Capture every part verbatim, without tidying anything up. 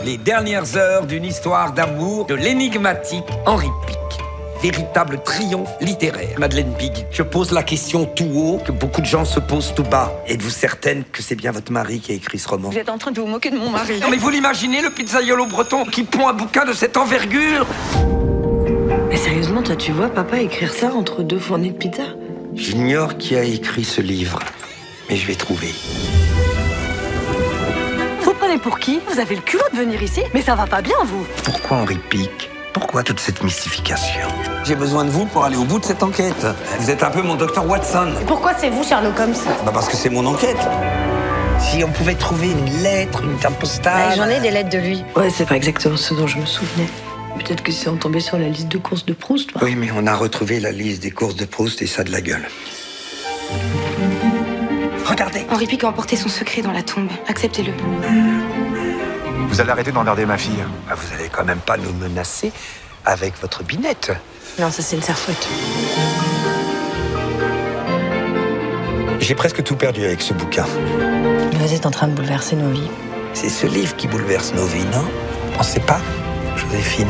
Les dernières heures d'une histoire d'amour de l'énigmatique Henri Pic. Véritable triomphe littéraire. Madeleine Pig, je pose la question tout haut que beaucoup de gens se posent tout bas. Êtes-vous certaine que c'est bien votre mari qui a écrit ce roman? Vous êtes en train de vous moquer de mon mari. Non mais vous l'imaginez, le pizzaiolo breton qui pond un bouquin de cette envergure? Mais sérieusement, toi, tu vois papa écrire ça entre deux fournées de pizza? J'ignore qui a écrit ce livre, mais je vais trouver. Vous prenez pour qui? Vous avez le culot de venir ici? Mais ça va pas bien, vous. Pourquoi Henri Pic? Pourquoi toute cette mystification? J'ai besoin de vous pour aller au bout de cette enquête. Vous êtes un peu mon docteur Watson. Pourquoi c'est vous, Sherlock Holmes? Bah parce que c'est mon enquête. Si on pouvait trouver une lettre, une carte postale... J'en ai des lettres de lui. Ouais, c'est pas exactement ce dont je me souvenais. Peut-être que c'est en tombé sur la liste de courses de Proust. Oui, mais on a retrouvé la liste des courses de Proust et ça de la gueule. Regardez. Henri Pic a emporté son secret dans la tombe. Acceptez-le. Vous allez arrêter d'emmerder ma fille. Ah, vous allez quand même pas nous menacer avec votre binette. Non, ça c'est une serfouette. J'ai presque tout perdu avec ce bouquin. Vous êtes en train de bouleverser nos vies. C'est ce livre qui bouleverse nos vies, non? Pensez pas, Joséphine?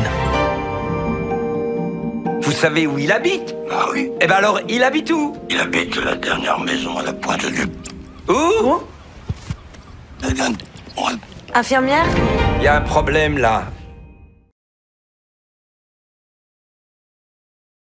Vous savez où il habite? Ah oui, Eh ben alors, il habite où? il habite la dernière maison à la pointe du... Où? La dernière... Infirmière? Il y a un problème là.